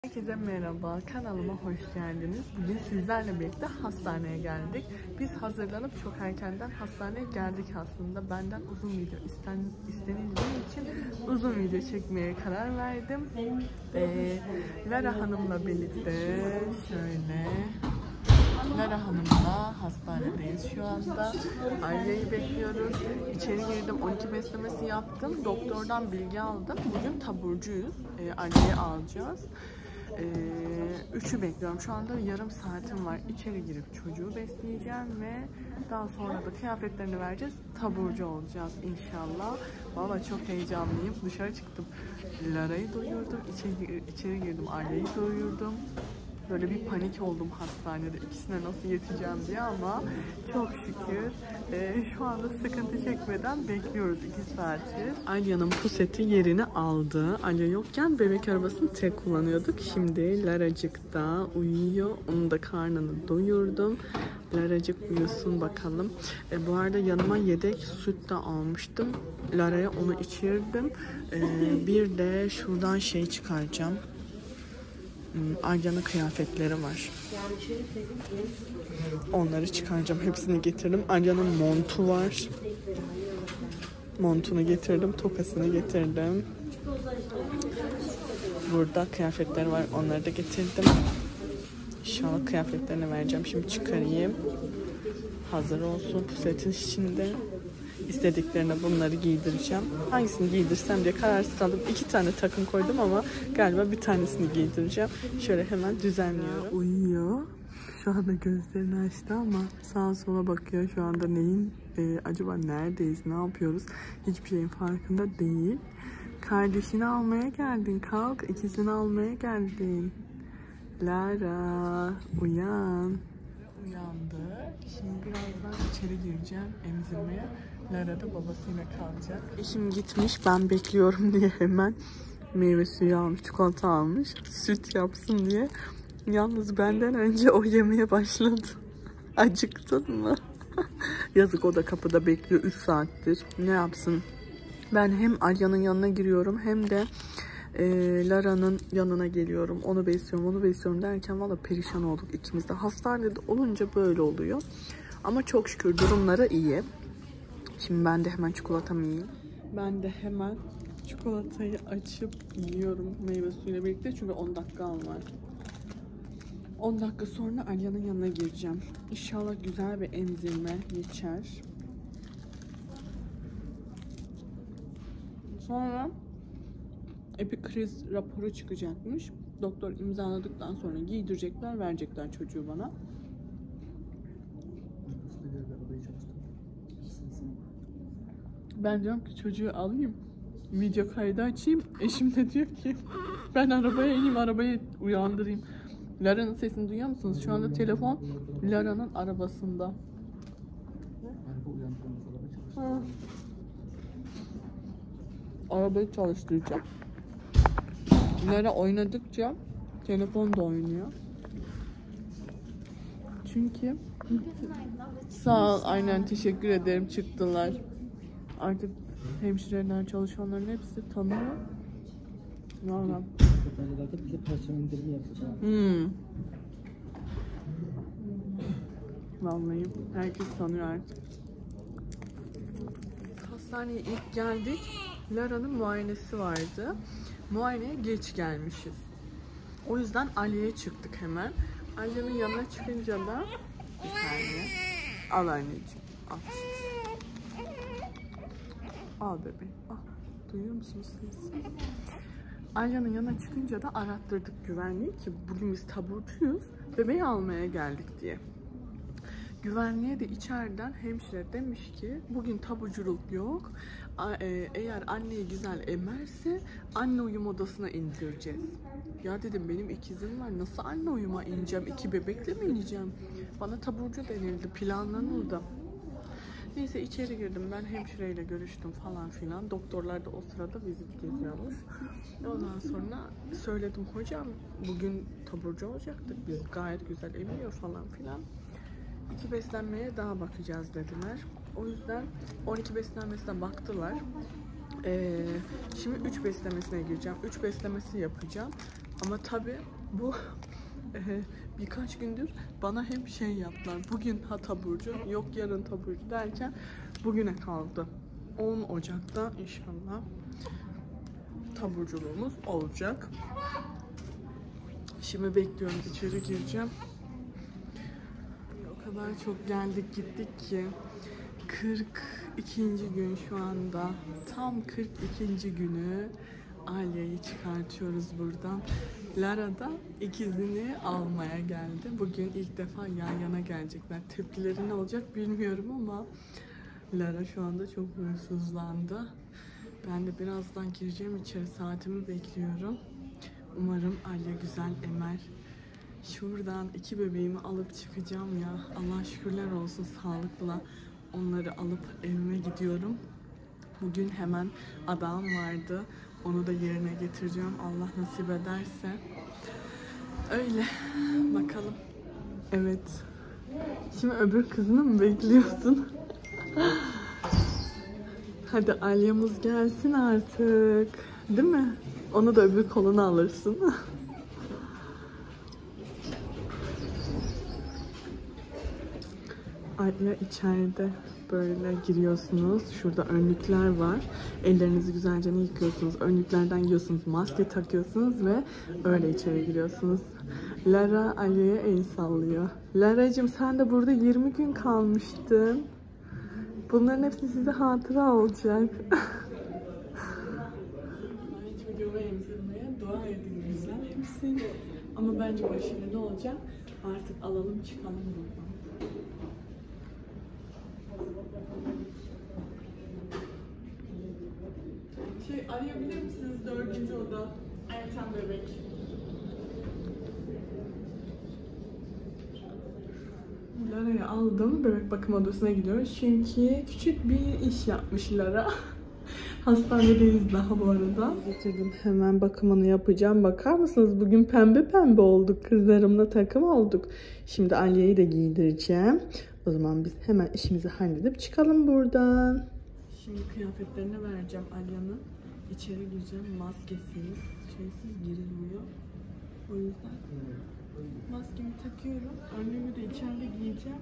Herkese merhaba, kanalıma hoş geldiniz. Bugün sizlerle birlikte hastaneye geldik. Biz hazırlanıp çok erkenden hastaneye geldik aslında. Benden uzun video istenildiği için uzun video çekmeye karar verdim. Lara Hanım'la birlikte şöyle... Lara Hanım'la hastanedeyiz şu anda. Aileyi bekliyoruz. İçeri girdim, 12 beslemesi yaptım. Doktordan bilgi aldım. Bugün taburcuyuz. Aileyi alacağız. 3'ü bekliyorum. Şu anda yarım saatim var. İçeri girip çocuğu besleyeceğim ve daha sonra da kıyafetlerini vereceğiz. Taburcu olacağız inşallah. Valla çok heyecanlıyım. Dışarı çıktım. Lara'yı doyurdum. İçeri girdim. Aileyi doyurdum. Böyle bir panik oldum hastanede, ikisine nasıl yeteceğim diye, ama çok şükür şu anda sıkıntı çekmeden bekliyoruz 2 saattir. Alya'nın puseti yerini aldı. Alya yokken bebek arabasını tek kullanıyorduk. Şimdi Laracık da uyuyor. Onun da karnını doyurdum. Laracık uyusun bakalım. Bu arada yanıma yedek süt de almıştım. Lara'ya onu içirdim. Bir de şuradan şey çıkaracağım. Alya'nın kıyafetleri var. Onları çıkaracağım. Hepsini getirdim. Alya'nın montu var. Montunu getirdim. Tokasını getirdim. Burada kıyafetleri var. Onları da getirdim. İnşallah kıyafetlerini vereceğim. Şimdi çıkarayım. Hazır olsun. Pusetin içinde. İstediklerine bunları giydireceğim. Hangisini giydirsem diye kararsız kaldım. 2 tane takım koydum ama galiba bir tanesini giydireceğim. Şöyle hemen düzenliyorum. Uyuyor. Şu anda gözlerini açtı ama sağa sola bakıyor. Şu anda neyin, acaba neredeyiz, ne yapıyoruz? Hiçbir şeyin farkında değil. Kardeşini almaya geldin. Kalk, ikisini almaya geldin. Lara, uyan. Uyandı. Şimdi birazdan içeri gireceğim emzirmeye. Lara da babasıyla kalacak. Eşim gitmiş, ben bekliyorum diye hemen meyve suyu almış, çikolata almış, süt yapsın diye. Yalnız benden önce o yemeye başladı. Acıktın mı? Yazık, o da kapıda bekliyor 3 saattir. Ne yapsın? Ben hem Alya'nın yanına giriyorum hem de Lara'nın yanına geliyorum. Onu besliyorum derken valla perişan olduk ikimiz de. Hastanede olunca böyle oluyor. Ama çok şükür durumları iyi. Şimdi ben de hemen çikolatamı yiyeyim. Ben de hemen çikolatayı açıp yiyorum meyve suyuyla birlikte. Çünkü 10 dakikam var. 10 dakika sonra Alya'nın yanına gireceğim. İnşallah güzel bir emzirme geçer. Sonra epikriz raporu çıkacakmış. Doktor imzaladıktan sonra giydirecekler, verecekler çocuğu bana. Ben diyorum ki çocuğu alayım, video kaydı açayım. Eşim de diyor ki ben arabaya ineyim, arabayı uyandırayım. Lara'nın sesini duyuyor musunuz? Şu anda telefon Lara'nın arabasında. Arabayı çalıştıracağım. Lara oynadıkça telefon da oynuyor. Çünkü sağ ol, aynen, teşekkür ederim, çıktılar. Artık hemşireler, çalışanların hepsi tanıyor. Valla. Vallahi herkes tanıyor artık. Hastaneye ilk geldik. Lara'nın muayenesi vardı. Muayeneye geç gelmişiz. O yüzden Ali'ye çıktık hemen. Ali'nin yanına çıkınca da bir saniye. Al anneciğim. Al. Al bebeğim. Al. Duyuyor musunuz sesi? Alya'nın yanına çıkınca da arattırdık güvenliği ki bugün biz taburcuyuz, bebeği almaya geldik diye. Güvenliğe de içeriden hemşire demiş ki bugün taburculuk yok. Eğer anneyi güzel emerse anne uyum odasına indireceğiz. Ya dedim, benim ikizim var, nasıl anne uyuma ineceğim? 2 bebekle mi ineceğim? Bana taburcu denildi, planlanıldı. Neyse içeri girdim, ben hemşireyle görüştüm falan filan. Doktorlar da o sırada vizit geziyormuş. Ondan sonra söyledim, hocam bugün taburcu olacaktık, biz gayet güzel emiyor falan filan. 2 beslenmeye daha bakacağız dediler. O yüzden 12 beslenmesine baktılar. Şimdi 3 beslemesine gireceğim. 3 beslemesi yapacağım. Ama tabii bu birkaç gündür bana hep şey yaptılar. Bugün taburcu, yok yarın taburcu derken bugüne kaldı. 10 Ocak'ta inşallah taburculuğumuz olacak. Şimdi bekliyorum, içeri gireceğim. O kadar çok geldik gittik ki 42. gün şu anda. Tam 42. günü Alya'yı çıkartıyoruz buradan. Lara da ikizini almaya geldi. Bugün ilk defa yan yana gelecekler. Tepkileri ne olacak bilmiyorum ama Lara şu anda çok huysuzlandı. Ben de birazdan gireceğim içeri, saatimi bekliyorum. Umarım Alya güzel emer. Şuradan 2 bebeğimi alıp çıkacağım ya. Allah şükürler olsun sağlıkla. Onları alıp evime gidiyorum. Bugün hemen adağım vardı. Onu da yerine getireceğim. Allah nasip ederse. Öyle. Bakalım. Evet. Şimdi öbür kızını mı bekliyorsun? Hadi Alya'mız gelsin artık. Değil mi? Onu da öbür koluna alırsın. Alya içeride. Böyle giriyorsunuz. Şurada önlükler var. Ellerinizi güzelce yıkıyorsunuz. Önlüklerden yiyorsunuz. Maske takıyorsunuz ve öyle içeri giriyorsunuz. Lara Alya'ya el sallıyor. Lara'cığım sen de burada 20 gün kalmıştın. Bunların hepsi size hatıra olacak. Çocuğuma emzirmeye dua edin. Güzel emsin. Ama bence başarılı olacak. Artık alalım çıkalım buradan. Arayabilir misiniz 4. oda? Ertan bebek. Lara'yı aldım. Bebek bakım odasına gidiyoruz. Çünkü küçük bir iş yapmış Lara. Hastanedeyiz daha bu arada. Getirdim, hemen bakımını yapacağım. Bakar mısınız? Bugün pembe pembe olduk. Kızlarımla takım olduk. Şimdi Alya'yı da giydireceğim. O zaman biz hemen işimizi halledip çıkalım buradan. Şimdi kıyafetlerini vereceğim Alya'nın. İçeri gireceğim. Maskesiz, şeysiz girilmiyor. O yüzden maskemi takıyorum. Önlüğümü de içeride giyeceğim.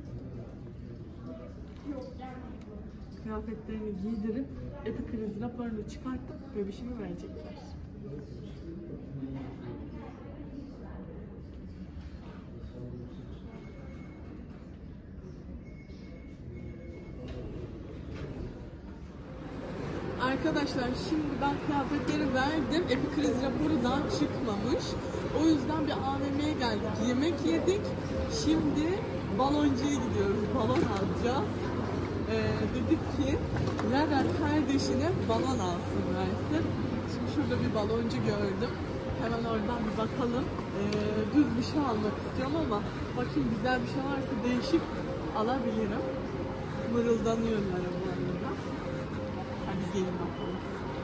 Kıyafetlerini giydirip epikriz raporunu çıkartıp bebişimi verecekler. Arkadaşlar şimdi ben kıyafetleri verdim. Epikriz raporu daha çıkmamış. O yüzden bir AVM'ye geldik. Yemek yedik. Şimdi baloncuya gidiyoruz. Balon alacağız. Dedik ki Lara kardeşine balon alsın versin. Şimdi şurada bir baloncu gördüm. Hemen oradan bir bakalım. Düz bir şey almak istiyorum ama bakayım güzel bir şey varsa değişik alabilirim. Mırıldanıyorlar bu arada. Hadi gelin bakalım.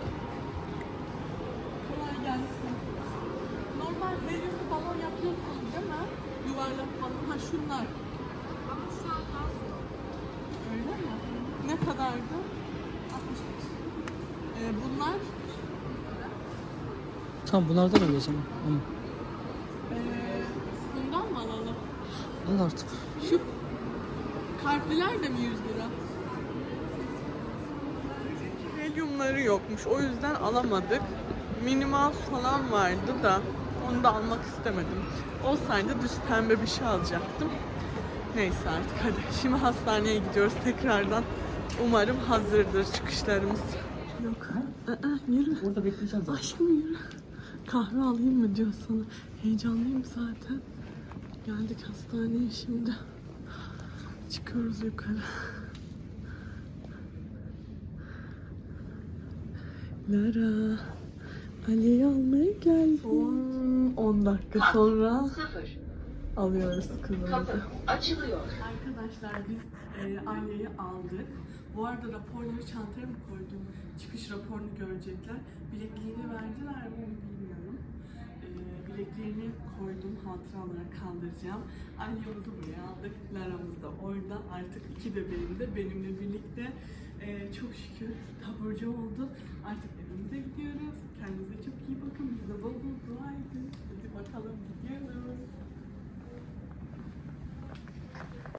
Kolay gelsin. Normal verimli balon yapıyorsunuz değil mi? Yuvarlak balon. Ha şunlar. Ama şu an az yok. Öyle mi? Ne kadardı? 65. Bunlar? Tamam bunlardan öyle o zaman. Bundan mı alalım? Al artık. Şu kalpliler de mi 100 lira? Helyumları yokmuş. O yüzden alamadık. Minimal falan vardı da onu da almak istemedim. Olsaydı düz pembe bir şey alacaktım. Neyse artık hadi. Şimdi hastaneye gidiyoruz tekrardan. Umarım hazırdır çıkışlarımız. Yok. Yürü. Orada bekleyeceğim zaten. Aşkım yürü. Kahve alayım mı diyor sana. Heyecanlıyım zaten. Geldik hastaneye şimdi. Çıkıyoruz yukarı. Lara, Ali'yi almaya geldi. Son 10 dakika sonra alıyoruz kızımızı. Açılıyor. Arkadaşlar biz Ali'yi aldık. Bu arada raporları çantaya mı koydum? Çıkış raporunu görecekler. Bilekliğini verdiler mi onu bilmiyorum. Bilekliğini koydum, hatıra olarak kaldıracağım. Ali'yi buraya aldık. Lara'mız da orada. Artık 2 bebeğim de benimle birlikte. Çok şükür taburcu oldu. Artık evimize gidiyoruz. Kendinize çok iyi bakın. Bize bol bol dua edin. Hadi Bakalım gidiyor